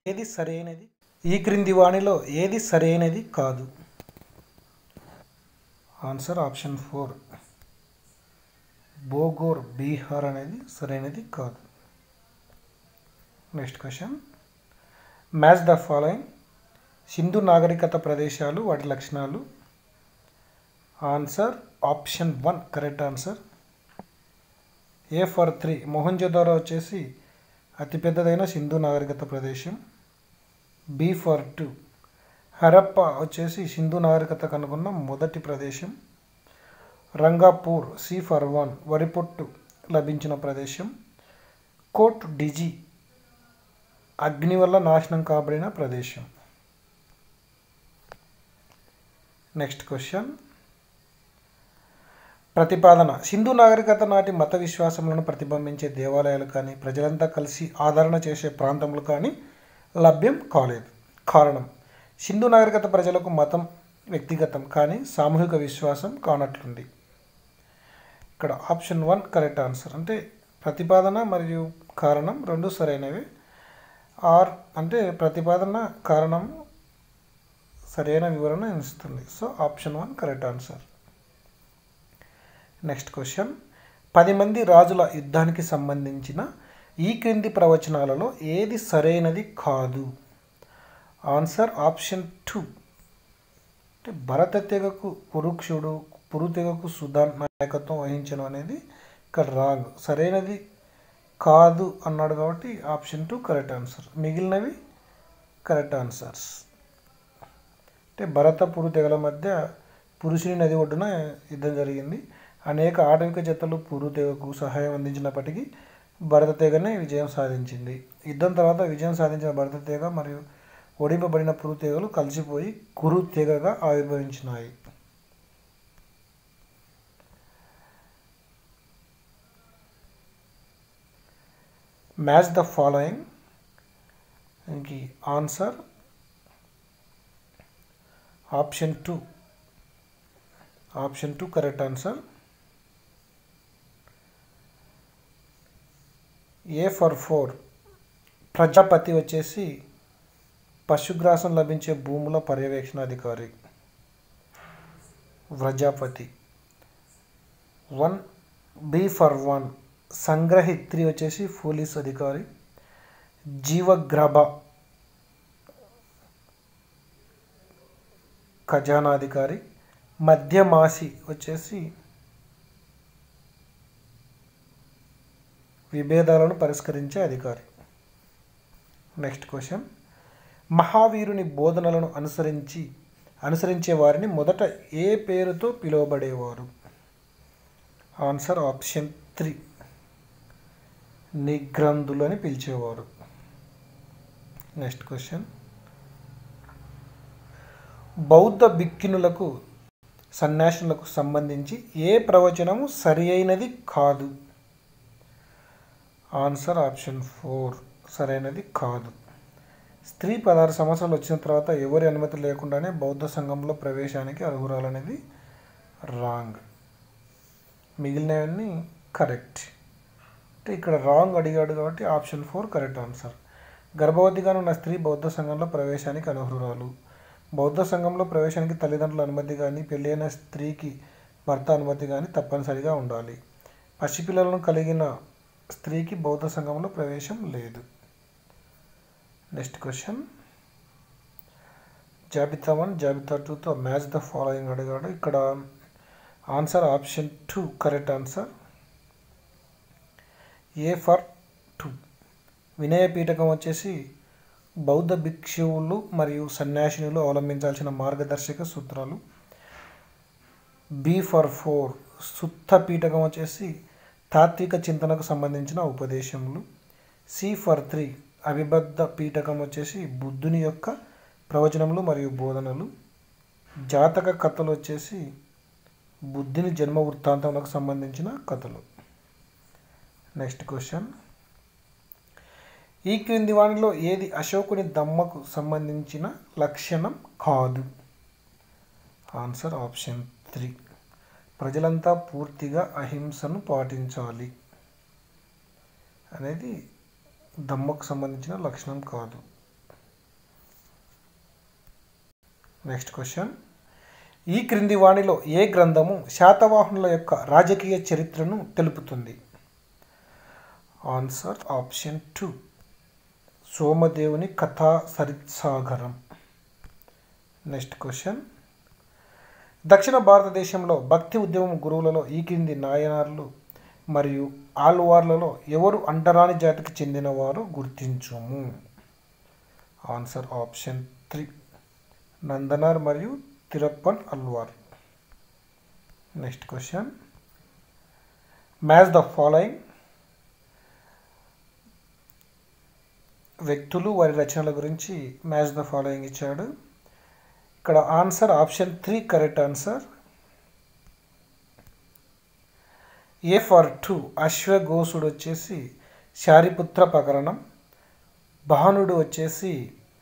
ఏది సరైనది? ఈ క్రింది వాణిలో ఏది సరైనది కాదు? ఆన్సర్ ఆప్షన్ 4 బోగోర్ బీహార్ అనేది సరైనది కాదు. Next question, match the following. Sindhu నాగరికత ప్రదేశాలు, వాటి లక్షణాలు. Answer option 1 correct answer. A for 3 Mohenjodaro వచ్చేసి అతిపెద్దదైన సింధు నాగరికత ప్రదేశం. బి ఫర్ 2 హరప్ప వచ్చేసి సింధు నాగరికత కనుగొన్న మొదటి ప్రదేశం. రంగాపూర్ సి ఫర్ 1 వరిపొట్టు లభించిన ప్రదేశం. కోట్ డిజీ అగ్ని వల్ల నాశనం కాబడిన ప్రదేశం. నెక్స్ట్ క్వశ్చన్, ప్రతిపాదన. సింధు నాగరికత నాటి మత విశ్వాసములను ప్రతిబింబించే దేవాలయాలు కానీ ప్రజలంతా కలిసి ఆదరణ చేసే ప్రాంతములు కానీ లభ్యం కాలేదు. కారణం, సింధు నాగరికత ప్రజలకు మతం వ్యక్తిగతం కానీ సామూహిక విశ్వాసం కానట్లుంది. ఇక్కడ ఆప్షన్ 1 కరెక్ట్ ఆన్సర్. అంటే ప్రతిపాదన మరియు కారణం రెండు సరైనవి. ఆర్ అంటే ప్రతిపాదన కారణం సరైన వివరణ ఇస్తుంది. So option 1 correct answer. Next question, 10 మంది రాజుల యుద్ధానికి సంబంధించిన ఈ క్రింది ప్రవచనాలలో ఏది సరైనది కాదు? ఆన్సర్ ఆప్షన్ 2 అంటే భరత తెగకు పురుక్షుడు, పురుతెగకు సుధాన్ నాయకత్వం వహించను అనేది ఇక్కడ రాంగ్. సరైనది కాదు అన్నాడు కాబట్టి ఆప్షన్ 2 కరెక్ట్ ఆన్సర్. మిగిలినవి కరెక్ట్ ఆన్సర్స్. అంటే భరత పురు తెగల మధ్య పురుషుని నది ఒడ్డున యుద్ధం జరిగింది. అనేక ఆటవిక జతలు పురు తెగకు సహాయం అందించినప్పటికీ భరత తెగనే విజయం సాధించింది. యుద్ధం తర్వాత విజయం సాధించిన భరత తెగ మరియు ఓడింపబడిన పురు తెగలు కలిసిపోయి కురు తెగగా ఆవిర్భవించినాయి. Match the following. దీనికి answer option 2 option 2 correct answer. A for 4 Prajapati వచ్చేసి పశుగ్రాసం లభించే భూముల పర్యవేక్షణాధికారి. ప్రజాపతి. 1 బి ఫర్ 1 సంగ్రహిత్రి వచ్చేసి పోలీస్ అధికారి. జీవగ్రాభ ఖజానాధికారి. మధ్యమాసి వచ్చేసి విభేదాలను పరిష్కరించే అధికారి. నెక్స్ట్ క్వశ్చన్, మహావీరుని బోధనలను అనుసరించే వారిని మొదట ఏ పేరుతో పిలువబడేవారు? ఆన్సర్ ఆప్షన్ 3 నిగ్రంథులు అని పిలిచేవారు. నెక్స్ట్ క్వశ్చన్, బౌద్ధ భిక్షునులకు సన్యాసులకు సంబంధించి ఏ ప్రవచనము సరి అయినది కాదు? ఆన్సర్ ఆప్షన్ 4 సరైనది కాదు. స్త్రీ 16 సంవత్సరాలు వచ్చిన తర్వాత ఎవరి అనుమతి లేకుండానే బౌద్ధ సంఘంలో ప్రవేశానికి అర్హురాలనేది రాంగ్. మిగిలినవన్నీ కరెక్ట్. అంటే ఇక్కడ రాంగ్ అడిగాడు కాబట్టి ఆప్షన్ 4 కరెక్ట్ ఆన్సర్. గర్భవతిగా ఉన్న స్త్రీ బౌద్ధ సంఘంలో ప్రవేశానికి అనర్హురాలు. బౌద్ధ సంఘంలో ప్రవేశానికి తల్లిదండ్రుల అనుమతి కానీ పెళ్ళైన స్త్రీకి భర్త అనుమతి కానీ తప్పనిసరిగా ఉండాలి. పసిపిల్లలను కలిగిన స్త్రీకి బౌద్ధ సంఘంలో ప్రవేశం లేదు. నెక్స్ట్ క్వశ్చన్, జాబితా 1 జాబితా 2తో మ్యాచ్ ద ఫాలోయింగ్ అడిగాడు. ఇక్కడ answer option 2 correct answer. A for 2 Vinaya పీఠకం వచ్చేసి బౌద్ధ భిక్షువులు మరియు సన్యాసినులు అవలంబించాల్సిన మార్గదర్శక సూత్రాలు. బి ఫర్ 4 సుత్త పీఠకం వచ్చేసి తాత్విక చింతనకు సంబంధించిన ఉపదేశములు. సి ఫర్ 3 అవిబద్ధ పీఠకం వచ్చేసి బుద్ధుని యొక్క ప్రవచనములు మరియు బోధనలు. జాతక కథలు వచ్చేసి బుద్ధుని జన్మ వృత్తాంతములకు సంబంధించిన కథలు. నెక్స్ట్ క్వశ్చన్, ఈ క్రింది వానిలో ఏది అశోకుని దమ్మకు సంబంధించిన లక్షణం కాదు? ఆన్సర్ ఆప్షన్ 3 ప్రజలంతా పూర్తిగా అహింసను పాటించాలి అనేది దమ్మకు సంబంధించిన లక్షణం కాదు. నెక్స్ట్ క్వశ్చన్, ఈ క్రింది వాణిలో ఏ గ్రంథము శాతవాహనుల యొక్క రాజకీయ చరిత్రను తెలుపుతుంది? ఆన్సర్ ఆప్షన్ 2, సోమదేవుని కథా సరిత్సాగరం. నెక్స్ట్ క్వశ్చన్, దక్షిణ భారతదేశంలో భక్తి ఉద్యమం గురువులలో ఈ క్రింది నాయనార్లు మరియు ఆళ్వార్లలో ఎవరు అంటరాని జాతికి చెందినవారు గుర్తించుము? ఆన్సర్ ఆప్షన్ 3, నందనార్ మరియు Tiruppan Alvar. Next question, match the following. వ్యక్తులు వారి రచనల గురించి మ్యాచ్ ద ఫాలోయింగ్ ఇచ్చాడు. ఇక్కడ answer option 3 correct answer. A for 2, అశ్వఘోషుడు వచ్చేసి శారిపుత్ర ప్రకరణం, భానుడు వచ్చేసి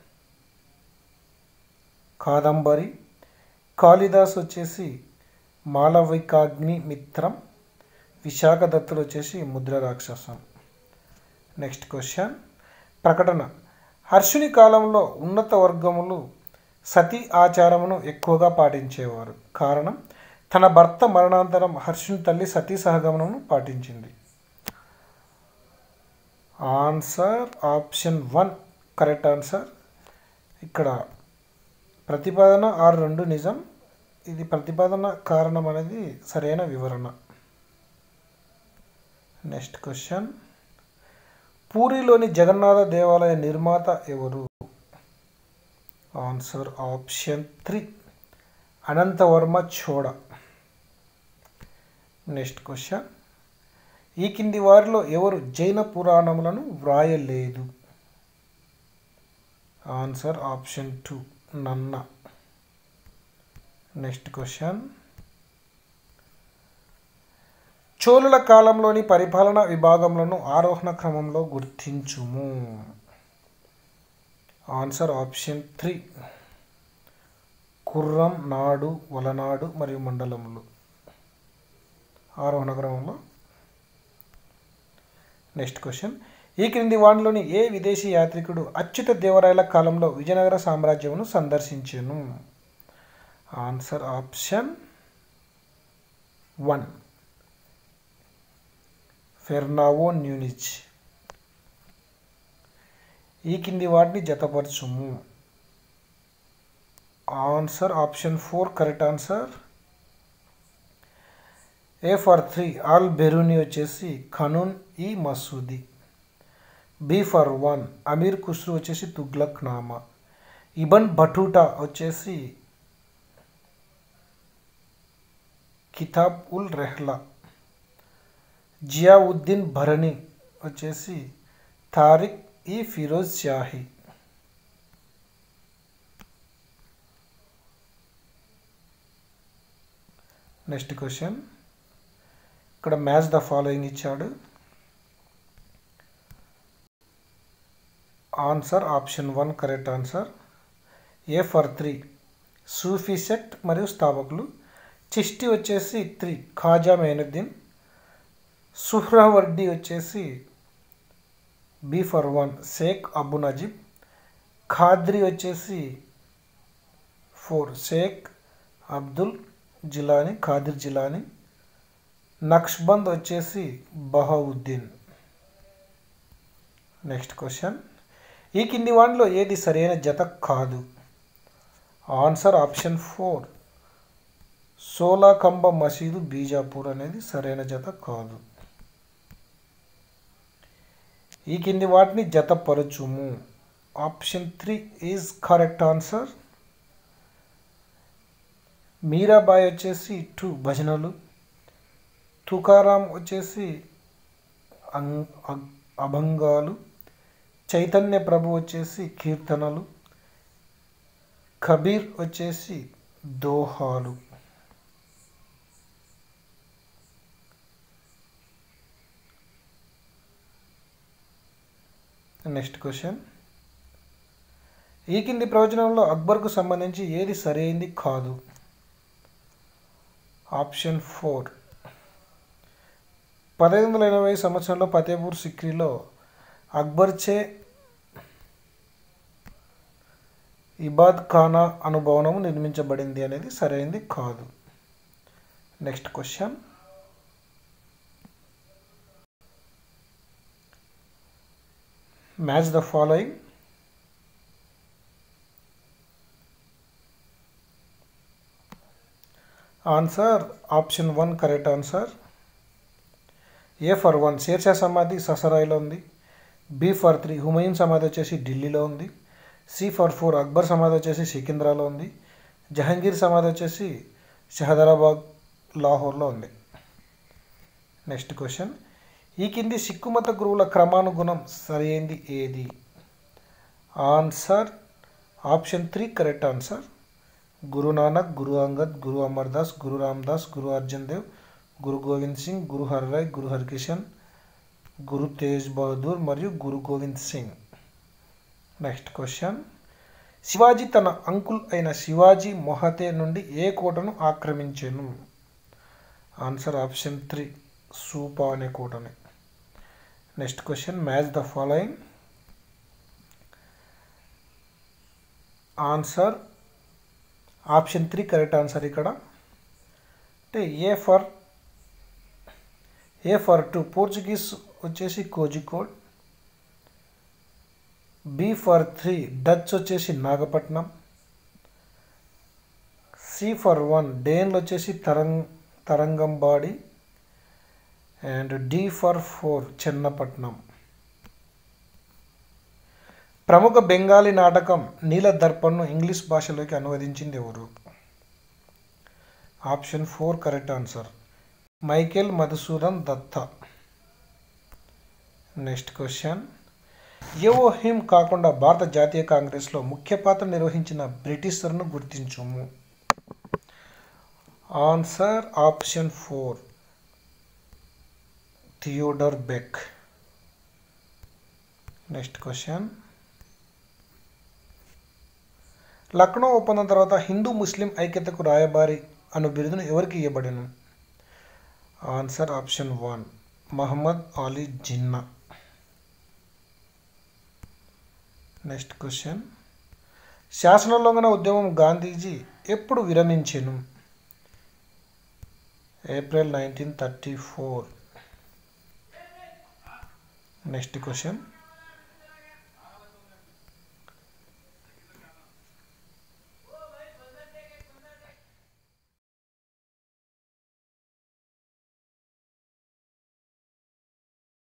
కాదంబరి, కాళిదాస్ వచ్చేసి మాలవికాగ్ని మిత్రం, విశాఖదత్తుడు వచ్చేసి ముద్ర రాక్షసం. నెక్స్ట్ క్వశ్చన్, ప్రకటన. హర్షుని కాలంలో ఉన్నత వర్గములు సతీ ఆచారమును ఎక్కువగా పాటించేవారు. కారణం, తన భర్త మరణాంతరం హర్షుని తల్లి సతీ సహగమనమును పాటించింది. Answer option 1 correct answer. ఇక్కడ ప్రతిపాదన ఆర్ 2 నిజం. ఇది ప్రతిపాదన కారణం అనేది సరైన వివరణ. నెక్స్ట్ క్వశ్చన్, పూరిలోని జగన్నాథ దేవాలయ నిర్మాత ఎవరు? Answer option 3, Anantavarma Chola. Next question, ఈ కింది వారిలో ఎవరు జైన పురాణములను వ్రాయలేదు? ఆన్సర్ ఆప్షన్ 2, నన్న. నెక్స్ట్ క్వశ్చన్, చోళుల కాలంలోని పరిపాలనా విభాగములను ఆరోహణ క్రమంలో గుర్తించుము. ఆన్సర్ ఆప్షన్ 3, కుర్రం, నాడు, వలనాడు మరియు మండలములు ఆరోహణ క్రమంలో. నెక్స్ట్ క్వశ్చన్, ఈ క్రింది వానిలోని ఏ విదేశీ యాత్రికుడు అచ్యుత దేవరాయల కాలంలో విజయనగర సామ్రాజ్యమును సందర్శించెను? Answer option 1, Fernao Nuniz. ఈ కింది వాటిని జతపరచుము. Answer option 4 correct answer. A for 3, Al Beruni వచ్చేసి ఖనూన్ ఈ మసూది. బి ఫర్ 1, అమీర్ ఖుస్రూ వచ్చేసి తుగ్లక్ నామా. ఇబన్ బటూటా వచ్చేసి కితాబ్ ఉల్ రెహ్లా. జియావుద్దీన్ భరణి వచ్చేసి తారిక్ ఈ ఫిరోజ్ షాహీ. నెక్స్ట్ క్వశ్చన్, ఇక్కడ మ్యాచ్ ద ఫాలోయింగ్ ఇచ్చాడు. Answer option 1 correct answer. A for 3, Sufi sect మరియు స్థాపకులు. చిష్టి వచ్చేసి 3, ఖాజా మైనుద్దీన్. సుహ్రావర్డి వచ్చేసి బి ఫర్ 1, షేక్ అబు నజీబ్. ఖాద్రి వచ్చేసి 4, షేక్ అబ్దుల్ జిలానీ, ఖాదిర్ జిలానీ. నక్షబంద్ వచ్చేసి బహావుద్దీన్. నెక్స్ట్ క్వశ్చన్, ఈ కింది వాటిలో ఏది సరైన జత కాదు? ఆన్సర్ ఆప్షన్ 4, సోలాకంబ మసీదు బీజాపూర్ అనేది సరైన జత కాదు. ఈ కింది వాటిని జతపరచుము. Option 3 is correct answer. Mirabai వచ్చేసి 2 భజనలు. తుకారాం వచ్చేసి అభంగాలు. చైతన్య ప్రభు వచ్చేసి కీర్తనలు. కబీర్ వచ్చేసి దోహాలు. నెక్స్ట్ క్వశ్చన్, ఈ కింది ప్రవచనంలో అక్బర్కు సంబంధించి ఏది సరైంది కాదు? ఆప్షన్ 4, 1580 సంవత్సరంలో ఫతేపూర్ సిక్రీలో అక్బర్చే ఇబాద్ ఖానా అను భవనము నిర్మించబడింది అనేది సరైనది కాదు. Next question. Match the following. Answer option 1 correct answer. A for 1 Sher Shah సమాధి ససరాయిలో ఉంది. బి ఫర్ 3 హుమయూన్ సమాధి వచ్చేసి ఢిల్లీలో ఉంది. సి ఫర్ 4 అక్బర్ సమాధి వచ్చేసి సికింద్రాలో ఉంది. జహంగీర్ సమాధి వచ్చేసి షహదరాబాద్ లాహోర్లో ఉంది. Next question. ఈ కింది సిక్కు మత గురువుల క్రమానుగుణం సరైనది ఏది? Answer option 3 correct answer. Guru Nanak, Guru Angad, Guru Amardas, Guru Ramdas, Guru Arjan Dev, Guru Govind Singh, Guru Har Rai, Guru Har Kishan, Guru Tegh Bahadur మరియు గురు గోవింద్ సింగ్. Next question. శివాజీ తన అంకుల్ అయిన శివాజీ మొహతే నుండి ఏ కోటను ఆక్రమించెను? ఆన్సర్ ఆప్షన్ 3 సూపా అనే కోటని. Next question. Match the following. Answer option 3 correct answer. ఇక్కడ అంటే ఏ ఫర్ 2 పోర్చుగీస్ వచ్చేసి కోజికోడ్. బి ఫర్ 3 డచ్ వచ్చేసి నాగపట్నం. సి ఫర్ 1 డేన్లు వచ్చేసి Tharangambadi. And D for 4 Chennapatnam. ప్రముఖ బెంగాలీ నాటకం నీలదర్పణ్ను ఇంగ్లీష్ భాషలోకి అనువదించింది ఎవరు? Option 4 correct answer. Michael Madhusudan Dutta. Next question. యోహిం కాకుండా భారత జాతీయ కాంగ్రెస్లో ముఖ్య పాత్ర నిర్వహించిన బ్రిటిషర్ను గుర్తించుము. Answer option 4 Theodore Beck. Next question. Lucknow ఒప్పందం తర్వాత హిందూ ముస్లిం ఐక్యతకు రాయబారి అను బిరుదును ఎవరికి ఇవ్వబడెను? Answer option 1 Mohammad Ali Jinnah. Next question. శాసనోల్లంఘన ఉద్యమం గాంధీజీ ఎప్పుడు విరమించెను? ఏప్రిల్ 1934. Next question.